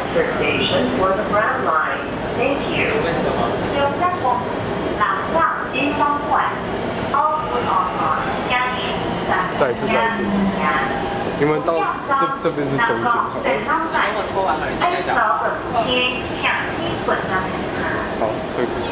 Oxford Station for the Brown Line. Thank you. 为什么？ 有在我南上金方馆，高速广场江西站。 再一次。你们到这边是中间，好不好？ 我拖完了，你再讲。 本街向西滚的。 好，所以是。